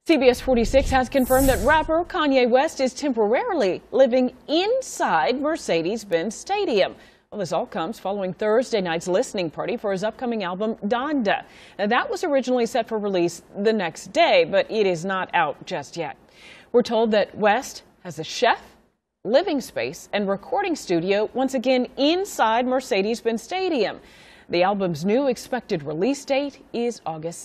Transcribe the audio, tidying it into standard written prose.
CBS 46 has confirmed that rapper Kanye West is temporarily living inside Mercedes-Benz Stadium. Well, this all comes following Thursday night's listening party for his upcoming album, Donda. Now, that was originally set for release the next day, but it is not out just yet. We're told that West has a chef, living space, and recording studio once again inside Mercedes-Benz Stadium. The album's new expected release date is August